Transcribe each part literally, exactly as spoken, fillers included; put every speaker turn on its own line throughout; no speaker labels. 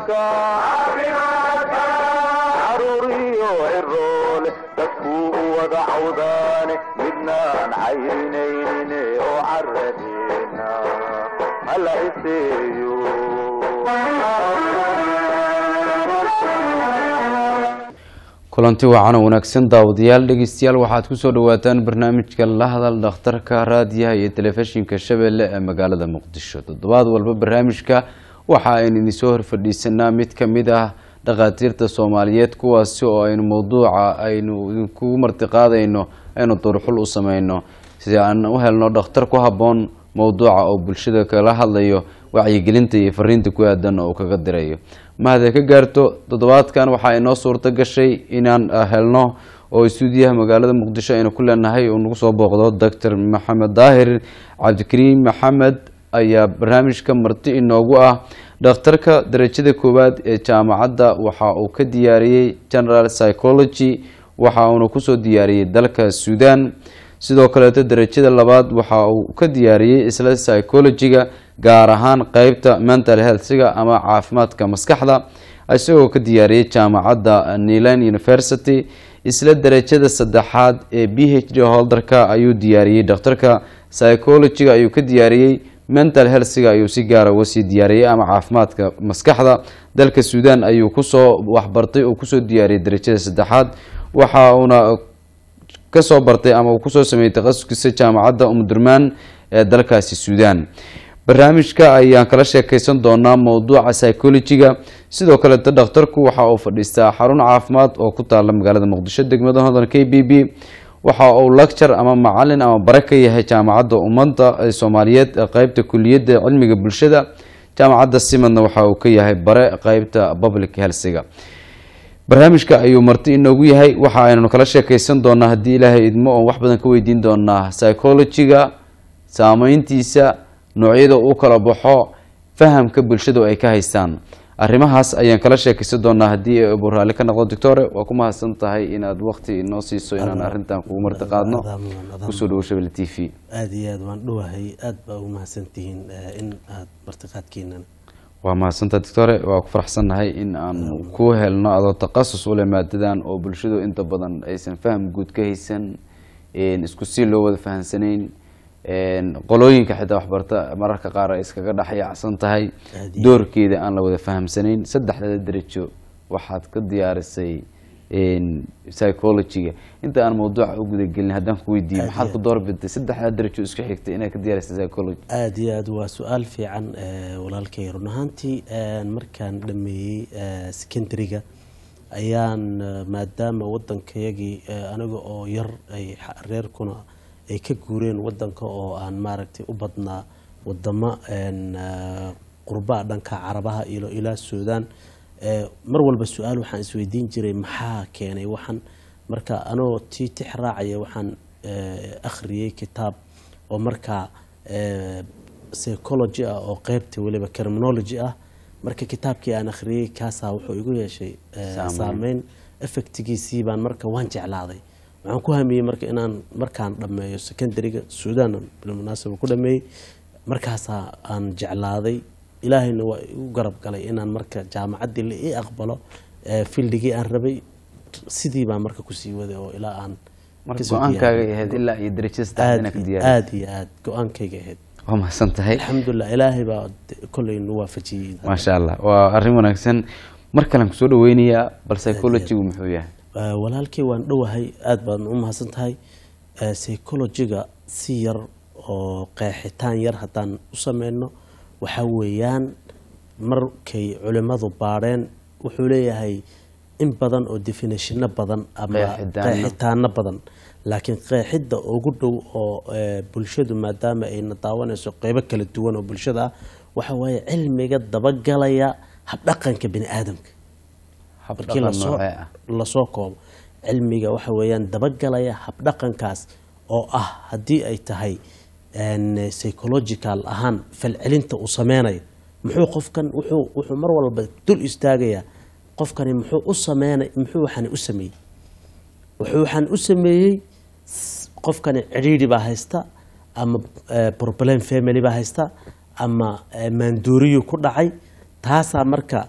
عروريو عرول تكو وضعودان midnaan caynayne oo caradina alla iseeyo
kulanti wacan wanaagsan daawadayaal dhageystayaal waxaad ku soo dhawaataan barnaamijka la hadal dhakhtarka raadiyaha iyo telefishinka Shabeelle ee magaalada Muqdisho toddobaad walba barnaamijka waxa aynu idin soo horfadhiisanaa mid ka mid ah dhaqaatiirta Soomaaliyeed kuwaas oo aynu mowduuca aynu idinku martiqaadayno aynu durxul u sameeyno si aan u helno dhakhtar ku haboon mowduuca oo bulshada kala hadlayo wacyigelinta iyo fariinta ku aadan oo kaga dirayo mahad ka gaarto toddobaadkan waxa ay noo suurta gashay inaan helno oo istuudiyaha magaalada Muqdisho aynu ku leenahay oo nagu soo booqdo Doctor Maxamed Daahir Cabdikariim Maxamed ayaa barnaamijka marti inoogu ah dhakhtarka darajada koowaad ee jaamacadda waxa uu ka diyaariyay General Psychology waxa uu ku soo diyaariyay dalka Suudaan sidoo kale darajada labaad waxa uu ka diyaariyay isla psychology-ga gaar ahaan qaybta mental health-ga ama caafimaadka maskaxda isagoo ka diyaariyay jaamacadda Nile University isla darajada saddexaad ee B H D holderka ayuu diyaariyay dhakhtarka psychology-ga ayuu ka diyaariyay mental health-ga ayuu si gaar ah u sii diyaariyay ama caafimaadka maskaxda dalka Suudaan ayuu ku soo waxbartay oo ku soo diyaariyay darajada saddexaad waxa uuna ka soo bartay ama uu ku soo sameeyay takhasuskiisa jaamacadda Umdurman ee dalkaasi Suudaan barnaamijka ayaan kala sheekaysan doonaa mowduuca psychology-ga sidoo kale dhakhtarku waxa uu fadhiistaa xarun caafimaad oo ku taala magaalada Muqdisho degmada Hodan K B B waxa uu lecture ama macallin ama baraka yahay jaamacadda ummadda Soomaaliyeed qaybta kulliyadda cilmiga bulshada jaamacadda Simadna waxa uu ka yahay bare qaybta public health-ga barnaamijka ayuu marti inoogu yahay waxa aynu kala sheekaysan doonaa hadii Ilaahay idmo oo wax badan ka weydiin doonaa psychology-ga saameyntiisa noocyada uu kala baxo fahamka bulshada ay ka haystaan arrimahaas ayaan kala sheekaysan doonaa hadii ay buraale ka noqdo doctor waa ku mahadsan tahay inaad waqti inoo siiso inaan arrintan kugu martiqaadno ku soo dhawo Shabeelle T V
aad iyo aad waan dhawahay aad baa ugu mahadsantihiin in aad martiqaadkeenan
waa mahadsantahay doctor waa ku faraxsanahay in aan ku helno adoo takhasus u leh maadadan oo bulshadu inta badan aysan faham guud ka haysan in isku si loo wada fahansanayn een qolooyinka xitaa waxbarta mararka qaar ay iskaga dhaxayacsan tahay doorkeeda aan la wada fahamsanayn saddexda darajo waxaad ka diyaarisay een psychology-ga inta aan mowduuca u guda gelin hadaan ku weydiiyo maxaad ku doorbidtay saddexda darajo isku xigtay inaad ka diyaarisay psychology
aad iyo aad waa su'aal fiican walaalkay run ahaantii markaan dhameeyay secondary-ga ayaan maadaama wadankayagii anaga oo yar ay reerkuna ay ka guureen wadanka oo aan maaragtay u badnaa wadamo een qurba dhanka Carabaha ilo ila Suudaan ee mar walba su'aal waxaan isweydiin jiray maxaa keenay waxan marka anoo tii tixraacay waxaan akhriyay kitaab oo marka psychology ah oo qaybta waliba criminology ah marka kitaabkii aan akhriyay kaasa wuxuu igu yeeshay saameyn effectigiisii baan marka waan jeclaaday waxaan ku hamiyay marka inaan markaan dhameeyo secondary-ga Suudaan bil munaasab ku dhameeyay markaas aan jeclaaday ilaahayna waa u garab galay inaan marka jaamacadii la ii aqbalo fieldigii aan rabay sidii baan marka ku sii waday oo ilaa aan
marka go'aankaaga yahay ilaa iyo darajada inaad ka diyaariso
aad iyo aad go'aankayga yahay
waa mahadsan tahay
alxamdulillah ilaahay baa kulay noo waafajiyay
ma sha Allah waa arrin wanaagsan markaan ku soo dhaweynayaa bal psychology-gu muxuu yahay
walaalkay waan dhawahay aad baan u mahadsan tahay psychology-ga si yar oo qeexitaan yar hadaan u sameeyno waxa weeyaan markay culimadu baareen wuxuu leeyahay in badan oo definition badan ama qeexitaan badan laakiin qeexida ugu dhow oo bulshadu maadaama ay nadaawanayso qaybo kala duwan oo bulshada waxa weeye cilmiga dabagalaya hab dhaqanka bini aadamka habkii la soo koobo cilmiga waxa weeyaan dabagalaya hab dhaqankaas oo ah hadii ay tahay een psychological ahaan falcelinta uu sameeynay muxuu qofkan wuxuu wuxuu mar walba dul istaagaya qofkani muxuu u sameeynay muxuu waxan u sameeyay wuxuu waxan u sameeyay qofkani ciriiri ba haysta ama problem family ba haysta ama maandooriyo ku dhacay taasa marka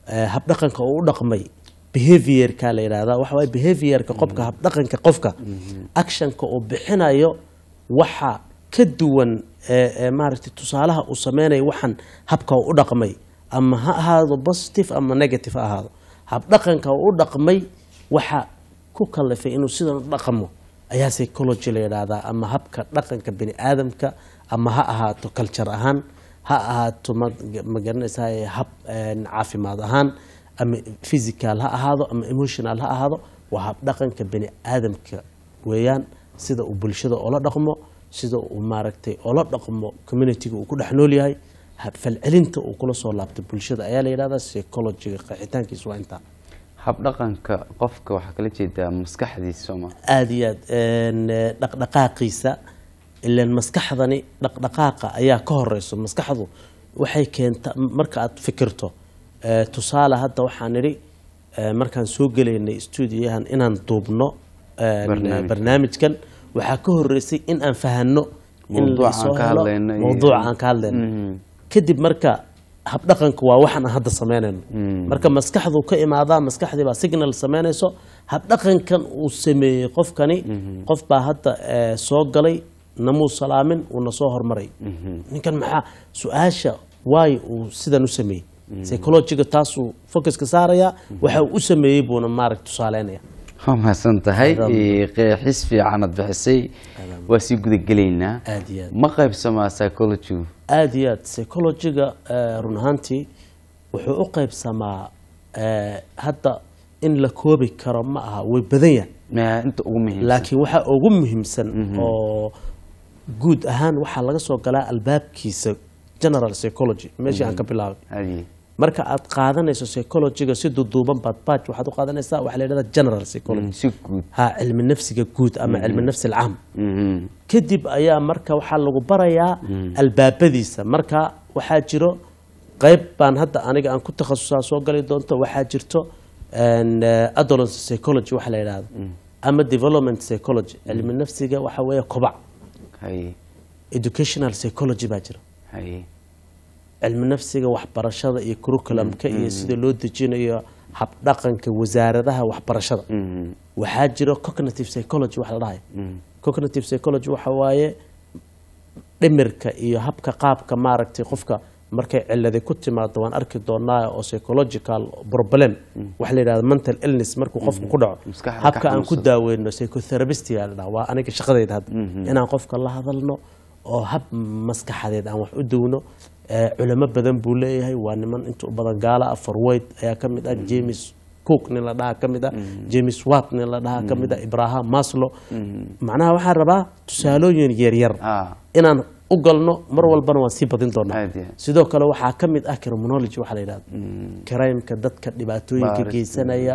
habdhaqanka uu u dhaqmay behaviorka la yiraahdaa waxa way behaviorka qofka habdhaqanka qofka actionka uu bixinayo waxa ka duwan ee maaragtay tusaalaha uu sameeynay waxan habka uu u dhaqmay ama ha ahaado positive ama negative ahaado habdhaqanka uu u dhaqmay waxa ku kalifay inuu sidan u dhaqmo ayaa psychology la yiraahdaa ama habka dhaqanka bini aadamka ama ha ahaato culture ahaan ha ahaato ma garanaysaa hab caafimaad ahaan ama physical ha ahaado ama emotional ha ahaado waa hab dhaqanka bini aadamka weeyaan sida uu bulshada ula dhaqmo sida uu maaragtay ula dhaqmo community-ga uu ku dhex nool yahay hab falcelinta uu kula soo laabto bulshada ayaa la yiraahdaa psychology qeexitaankiisu waa inta
hab dhaqanka qofka waxa kala jeedaa maskaxdiisa Soomaa
aad iyo aad dhaqdhaqaaqiisa ilaan maskaxdani dhaqdhaqaaqa ayaa ka horeyso maskaxdu waxay keentaa marka aad fikirto tusaale hadda waxaan niri markaan soo galeynay stuudiyahan inaan duubno barnaamijkan waxaa ka horeysay in aan fahanno in la soo helo mowduuca aan ka hadlayno kadib marka habdhaqanku waa waxaan hadda sameynayno marka maskaxdu ka imaadaa maskaxdii baa signal sameynayso habdhaqankan uu sameeyay qofkani qof baa hadda soo galay namuu salaamin uuna soo hormaray ninkan maxaa su-aasha waay uu sidan u sameeyey psychologiga taasuu focuska saaraya waxa uu u sameeyey buuna maarag tusaaleynaya
waa mahadsan tahay qeexis fiican aad bixisay waa sii gudagelaynaa ma qaybsamaa psychologigu
aad iyo aad psychologiga run ahaantii wuxuu u qaybsamaa hadda in la koobi karo ma aha way badan yahay
inta ugu muhiimsan
laakiin waxa ugu muhiimsan oo guud ahaan waxaa laga soo galaa albaabkiisa general psychology meeshii aan ka bilaabay marka aad qaadanayso psychologiga si duuduuban baad baaj waxaad u qaadanaysaa waxa la yiraahdaa general psychology
si guud
ha cilmi nafsiga guud ama cilmi nafsi alcaam kadib ayaa marka waxaa lagu barayaa albaabadiisa marka waxaa jiro qayb baan hadda aniga aan ku takhasusaa soo gali doonto waxaa jirto adolescent psychology waxa la yiraahdo ama development psychology cilmi nafsiga waxa weeye kobac educational psychology baa jira cilmi nafsiga waxbarashada iyo curriculumka iyo sida loo dejinayo habdhaqanka wasaaradaha waxbarashada waxaa jiro cognitive psychology waxa la dhahay cognitive psychology waxa waaye dhimirka iyo habka qaabka maaragtay qofka markay ciladi ku timaado waan arki doonaa oo psychological problem waxa la yiraahdo mental illness markuu qofku ku dhaco habka aan ku daaweyno psychotherapist yaa la dhahaa waa aniga shaqadayda hadda inaan qofka la hadalno oo hab maskaxadeed aan wax u dawno culamo badan buu leeyahay waa niman inta u badan gaala ah Freud ayaa ka mid ah James Cook nin la dhaha ka mid ah James Watt nin la dhaha ka mid ah Abraham Maslow macnaha waxaan rabaa tusaalooyin yar yar inaan u galno mar walbana waan sii badin doonaa sidoo kale waxaa ka mid ah criminology waxa la yiraahdo crime-ka dadka dhibaatooyinka geysanaya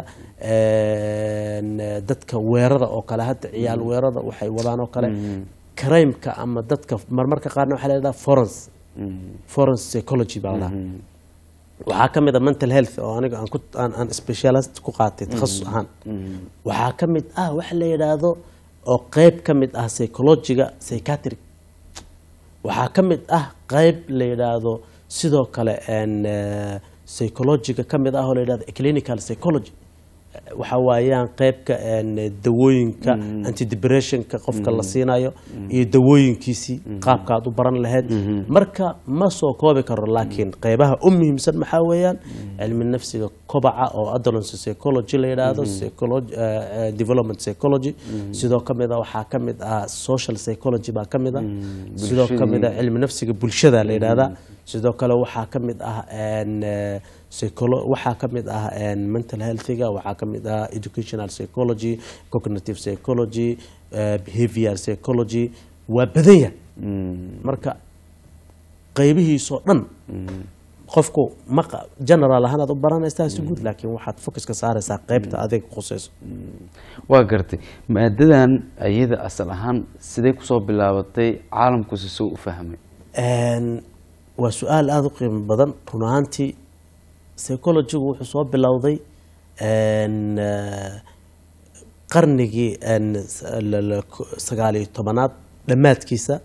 dadka weerarada oo kale hadda ciyaal weerarada waxay wadaan oo kale crime-ka ama dadka marmarka qaarna waxa la yiraahdaa forensic forensic psychology baa la waxaa ka mid ah mental health oo aniga aan ku aan specialist ku qaatay takhasus ahaan waxaa ka mid ah waxa la yiraahdo oo qayb ka mid ah psychology-ga psychiatric waxaa ka mid ah qayb la yiraahdo sidoo kale een psychology-ga ka mid ah oo la yiraahdo clinical psychology waxa waayaan qaybka dawooyinka antidepressionka qofka la siinayo iyo dawooyinkiisi qaabka aad u baran lahayd marka ma soo koobi karo laakiin qaybaha u muhiimsan maxaa weeyaan cilmi nafsiga kobaca oo adolescent psychology la yiraahdo psychology development psychology sidoo kamid ah waxaa kamid ah social psychology baa kamid ah sidoo kamid ah cilmi nafsiga bulshada la yiraahdo sidoo kale waxaa kamid ah een psychology waxaa kamid ah een mental health-ga waxaa kamid ah educational psychology cognitive psychology behavior psychology waa badanya marka qaybihiisa dhan qofku ma general ahaan aad u baranaysaa si guud laakiin waxaad focus ka saaraysaa qaybta adeeg qosayso
waa gartay maadadan ayada asal ahaan sidee ku soo bilaabatay caalamku si soo u fahmay
een waa su'aal aad u qiimo badan run ahaantii psychology-gu wuxuu soo bilowday een qarnigii een sagaal iyo tobanaad dhamaadkiisa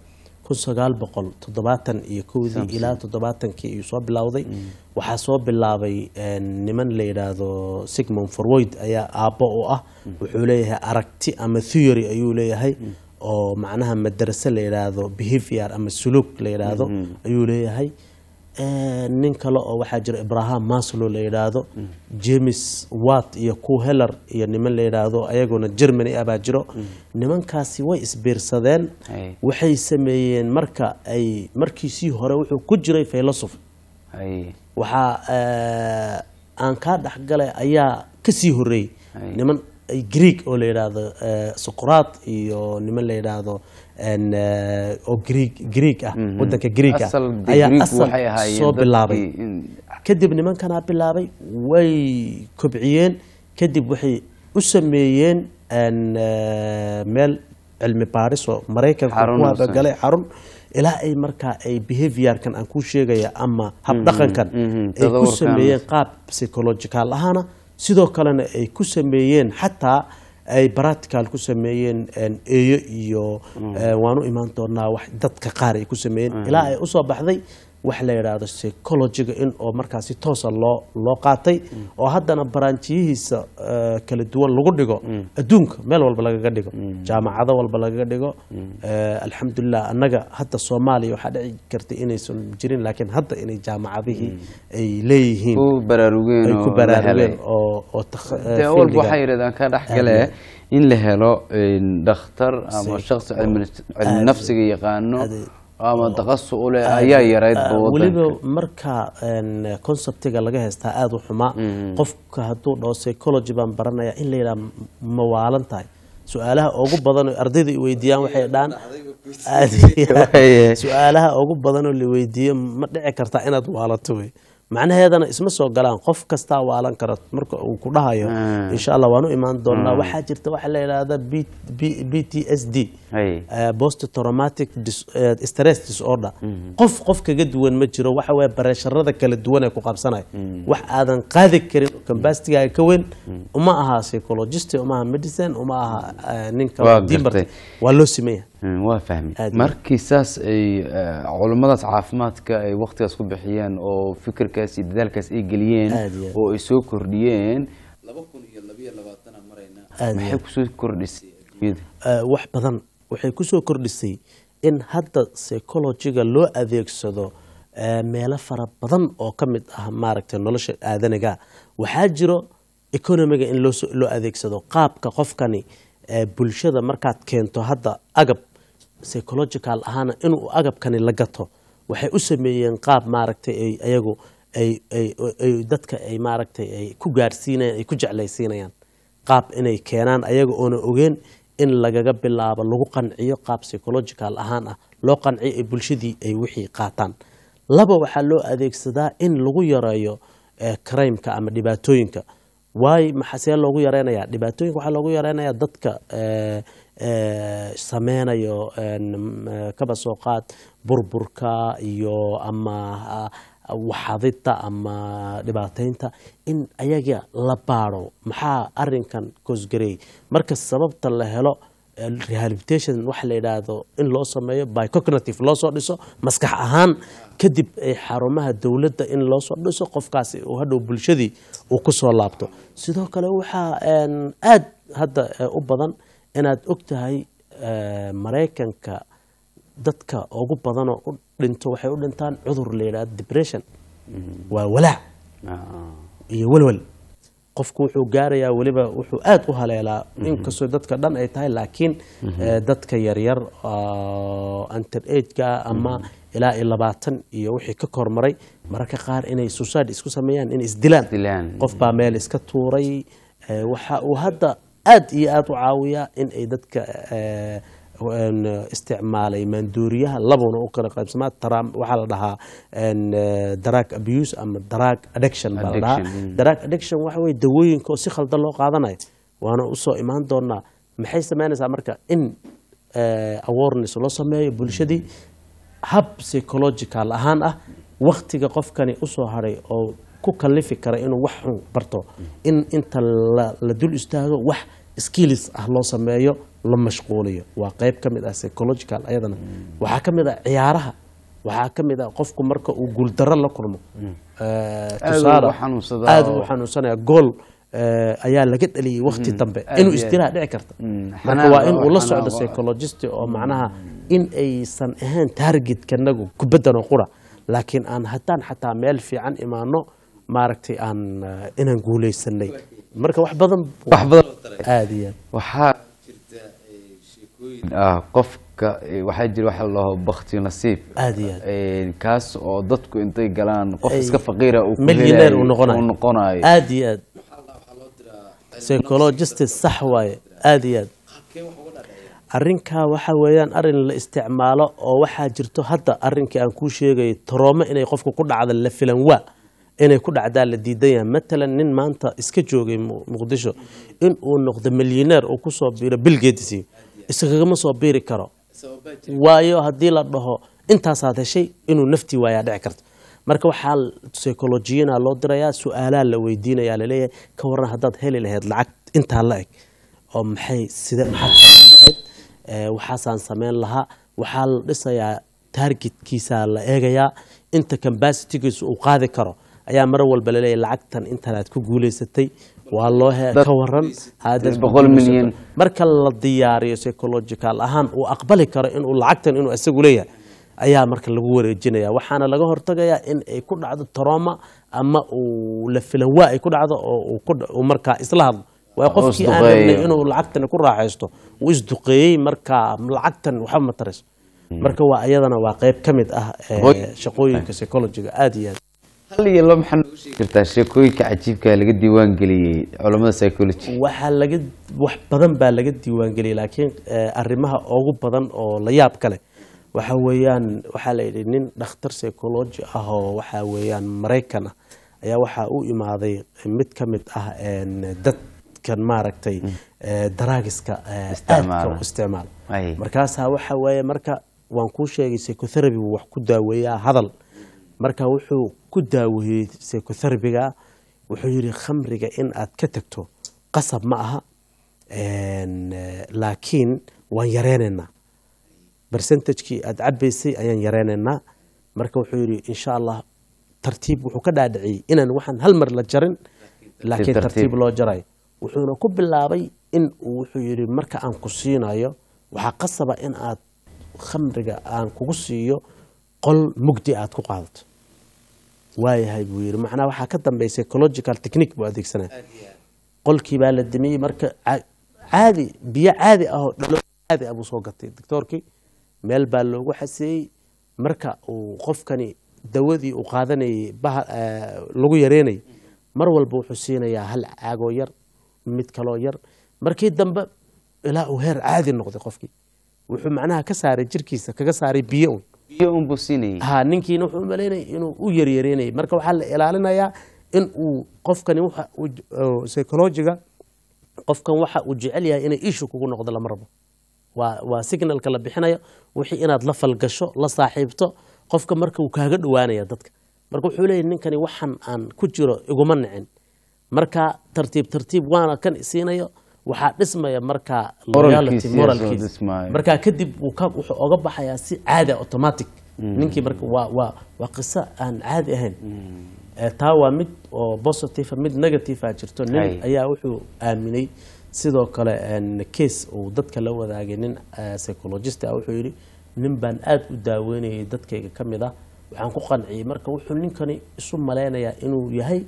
kun sagaal boqol toddobaatan iyo kowdii ilaa toddobaatankii ayuu soo bilowday waxaa soo bilaabay niman la yidhaahdo Sigmund Freud ayaa aabbo u ah wuxuu leeyahay aragti ama theory ayuu leeyahay oo macnaha madrasa la yiraahdo behavior ama suluk la yiraahdo ayuu leeyahay ee nin kale oo waxa jira Abraham Maslow la yiraahdo James Watt iyo Ku Heller iyo niman la yiraahdo ayaguna Germany aba jiro nimankaasi way isbiirsadeen waxay sameeyeen marka ay markii si hore wuxuu ku jiray philosophy ay waxa aan ka dhaxgalay ayaa ka sii horeey niman ay Greek oo la yiraahdo Socrates iyo niman la yiraahdo en oo Greek Greek ah wadanka Greek ah ayaa asal soo bilaabay kadib nimankana bilaabay way kobciyeen kadib waxay u sameeyeen en meel cilmi baaris oo Mareykanka ku wada galay xarun ilaa ay marka ay behavior kan aan ku sheegaya ama hab dhaqankan ay ku sameeyeen qaab psychological ahana sidoo kalena ay ku sameeyeen xataa ay practical ku sameeyeen eeyo iyo waanu imaan doonaa wax dadka qaar ay ku sameeyeen ilaa ay u soo baxday wax la yiraahdo psychology-ga in oo markaasi toos loo loo qaatay oo haddana branchiyihiisa kala duwan lagu dhigo adduunka meel walba laga dhigo jaamacado walba laga dhigo alxamdulillah annaga hadda Soomaaliya waxa dhici kartay inaysan jirin laakiin hadda inay jaamacadihii ay leeyihiin
ku baraarugeen
oo ku baraarugeen oo oo
taawul waxa yiraahdaan ka dhaxgalay in la helo dhakhtar ama shakhsi cilmi nafsiga yaqaano ama taqassu u leh ayaa yareed boodan
waliba marka conceptiga laga heystaa aad u xuma qofka haduu dhaw psychology baan baranaya in la yiraahdo mawaalantahay su'aalaha ugu badan oo ardayda ay weydiiyaan waxay dhaan su'aalaha ugu badan oo la weydiiyo ma dhici kartaa inaad waalato way macnaheedana isma soo galaan qof kasta waalan karo marka uu ku dhahayo insha Allah waanu imaan doonaa waxa jirta waxa la yiraahdo B T S D post traumatic stress disorder qof qof kaga duwan ma jiro waxa way barasharada kala duwan ee ku qabsanay wax aadan qaadi karin kambastiga ka weyn uma aha psychologist uma aha medicine uma aha ninka dimbar waa loo sameeyaa
waa fahmi markii saas ay culimadaas caafimaadka ay waqtigaas ku bixiyeen oo fikirkaas iyo dadaalkaas ay galiyeen oo ay soo kordhiyeen laba kun iyo laba iyo labaatan marayna maxay ku soo kordhisay
wax badan waxay ku soo kordhisay in hadda psychology-ga loo adeegsado meelo fara badan oo kamid ah maaragtay nolosha aadanaga waxa jiro economiga in loo loo adeegsado qaabka qofkani bulshada markaad keento hadda agab psychological ahana inuu agabkani la gato waxay u sameeyeen qaab maaragtay ay ayagu ay ay dadka ay maaragtay ay ku gaarsiinayaan ay ku jeclaysiinayaan qaab inay keenaan ayaga oo ogeen in lagaga bilaabo lagu qanciyo qaab psychological ahaan ah loo qanciyo ay bulshadii ay wixii qaataan laba waxa loo adeegsadaa in lagu yareeyo crime-ka ama dhibaatooyinka way maxaa loogu yareenayaa dhibaatooyinka waxa loogu yareenayaa dadka ee ee sameynayo kaba soo qaad burburka iyo ama waxadita ama dhibaateynta in ayaga la baaro maxaa arinkan koosgareey marka sababta la helo rehabilitation wax la yiraahdo in loo sameeyo by cognitive loo soo dhiso maskax ahaan kadib ay xarumaha dawladda in loo soo dhiso qofkaasi oo hadhow bulshadii uu ku soo laabto sidoo kale waxa aad hadda u badan inaad ogtahay Mareykanka dadka ugu badan oo dhinto waxay u dhintaan cudur la yiraahdo depression waa walaac iyo walwal qofku wuxuu gaarayaa waliba wuxuu aad u haleelaa inkastoo dadka dhan ay tahay laakiin dadka yar yar under age-ka ama ilaa labaatan iyo wixii ka kormaray mararka qaar inay suicide isku sameeyaan in isdilaan qof baa meel iska tuuray waxa uu hadda aad iyo aad u caawiyaa in ay dadka isticmaalay maanduuriyaha labana u kala qaybsamaa taram waxa la dhahaa drug abuse ama drug addiction baa la dhahaa drug addiction waxa way dawooyinka oo si khaldan loo qaadanayo waana u soo imaan doonaa maxay sameynaysaa marka in awareness loo sameeyo bulshadii hab psychological ahaan ah waqtiga qofkani u soo haray oo ku kalifi kara inuu wax barto in inta la dul istaago wax skills ah loo sameeyo la mashquuliyo waa qayb ka mid ah psychological ayadana waxaa ka mid ah ciyaaraha waxaa ka mid ah qofku marka uu guuldarro la kulmo tusaale aad u xanuunsanaya gool ayaa laga dhaliyay waqti dambe inuu istiraax dhici karta marka waa in uu la socdo psychologist oo macnaha in aysan ahayn targetkanagu kubaddan oo qura laakiin aan haddaan xataa meel fiican imaano maaragtay aan inaan guulaysanay marka wax badan
wax badan
aad iyo
waxaa jirta sheekooyin ah qofka waxaa jira waxa la dhaho bakti nasiib
aad iyo
kaas oo dadku intay galaan qof iska faqiira uu
millionaire uu noqonayo
noqonayo
aad iyo aad psychologist sax waaye aad iyo aad arrinkaa waxa weeyaan arrin la isticmaalo oo waxaa jirto hadda arrinkii aan kuu sheegay tarooma inay qofku ku dhacda la filan waa inay ku dhacdaa la diidan yahay matalan nin maanta iska joogay muqdisho in uu noqdo millionaire uu ku soo biiro Bill Gates isagama soo biiri karo waayo haddii la dhaho intaasaad heshay inuu naftii waayaa dhici karto marka waxaa psychologiyana loo dirayaa su'aalaha la weydiinayaa laleeyahay ka waran haddaad heli lahayd lacag intaa la eg oo maxay sida maxaad samayn lahayd waxaasaan samayn lahaa waxaa la dhisayaa targetkiisa la eegayaa inta capacitygiisa uu qaadi karo ayaa mar walba laleeyahay lacagtan intanaad ku guulaysatay waa loo ka waran
boqol milyan
marka la diyaariyo psychological ahaan uu aqbali karo inuu lacagtan inuu isagu leeyahay ayaa marka lagu wareejinaya waxaana laga hortagayaa in ay ku dhacdo trauma ama uu la filan waa ay ku dhacdo oo uu markaa isla hadlo waa qofkii aan rabnay inuu lacagtan ku raaxaysto uu isduqeeyay marka lacagtan waxa ma taris marka waa ayadana waa qayb ka mid ah shaqooyinka psychologiga aad iyo aad
hal iyo laba maxaa noogu sheegi kartaa sheekooyinka cajiibka laga diiwaan geliyay culimada psychology
waxa laga wax badan baa laga diiwaan geliyay laakiin arrimaha ugu badan oo la yaab kale waxa weeyaan waxa la yidhi nin dhakhtar psychology ah oo waxa weeyaan Mareykan ah ayaa waxa uu imaaday mid ka mid ah dadkan maaragtay daraagiska isticmaal markaas waxa weeye marka waan ku sheegay psychotherapy wax ku daaweeyaa hadal marka wuxuu ku daaweeyay psychotherapy-ga wuxuu yiri khamriga in aad ka tagto qasab ma aha laakiin waan yareenaynaa percentage-kii aad cabaysay ayaan yareenaynaa marka wuxuu yiri insha Allah tartiib wuxuu ka dhaadhiciyay inaan waxaan hal mar la jarin laakiin tartiib loo jaray wuxuuna ku bilaabay in uu wuxuu yiri marka aan ku siinayo waxa qasaba in aad khamriga aan kugu siiyo qol mugdi aad ku qaadato waayahay buu yiri macnaa waxa ka dambeysay psychological technique buu adeegsanaa qolkii baa la dimiyay marka caadi biyo caadi ah oo dhalo caadi ah buu soo gatay doctorkii meel baa loogu xaseeyay marka uu qofkani dawadii uu qaadanayay lagu yareenay mar walba wuxuu siinayaa hal caago yar mid kaloo yar markii dambe ilaa uu heer caadi noqday qofkii wuxuu macnaha ka saaray jirkiisa kaga saaray biyo
biyo un buu siinayay
ha ninkiina wuxuu maleynay inuu u yaryareenay marka waxaa la ilaalinayaa in uu qofkani waxa psychologiga qofkan waxa uu jecel yahay inay issue kugu noqdo lama rabo waa waa signalka la bixinayo wixii inaad la falgasho la saaxiibto qofka marka uu kaaga dhawaanaya dadka marka wuxuu leeyahay ninkani waxan aan ku jiro iguma nicin marka tartiib tartiib waana kan siinayo waxa dhismaya marka loyalty moralkiisa marka kadib uu ka wuxuu oga baxayaa si caadi automatic ninkii marka waa waa waa qisa aan caadi ahayn taa waa mid oo positive mid negative ah jirto nin ayaa wuxuu aaminay sidoo kale case uu dadka la wadaagay nin psychologist ah wuxuu yiri nin baan aad u daaweynayay dadkayga kamid ah waxaan ku qanciyay marka wuxuu ninkani isu maleynayaa inuu yahay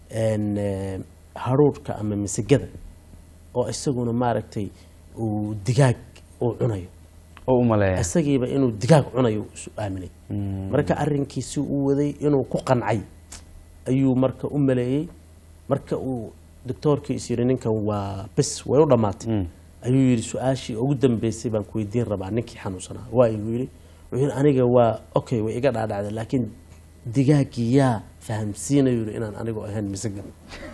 haruurka ama misigada oo isaguna maaragtay uu digaag uu cunayo
oo u maleeyaa
isagiiba inuu digaag cunayo isu aaminay marka arrinkiisi uu waday inuu ku qancay ayuu marka u maleeyay marka uu doctorkii isiri ninkan waa bas way u dhamaatay ayuu yiri su'aashii ugu dambeysay baan ku weydiin rabaa ninkii xanuunsanaa waa ayuu yiri wuxuu aniga waa okay way iga dhaadhacday laakiin digaagii yaa fahamsiinayo inaan anigu ahayn misaga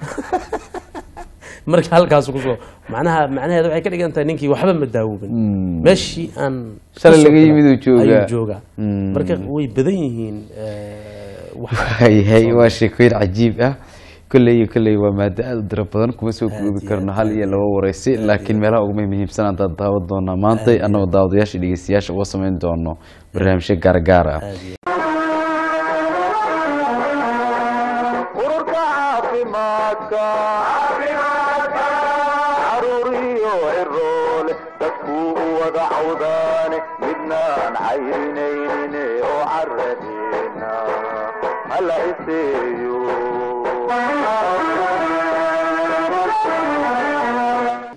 marka halkaas ku soo macnaha macnaheedu waxay ka dhigan tahay ninkii waxba ma daawobin meeshii aan
shalay laga yimid uu jooga
jooga marka way badan yihiin
hay hay waa sheekooyin cajiib ah كلي كلي وما درب بدن كم سوق بكرنا هل يلا ورئيسي لكن ملا أقوم مهم سنة تداود دونا مانطي أنا وداود ياش اللي يسياش وصمين دونا برنامج جرجارة
هلا يسيو